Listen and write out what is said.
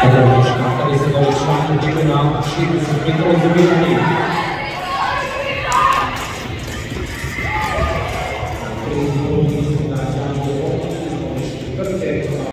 Tady se dali článek na 45 rozhodnutí. Thank you.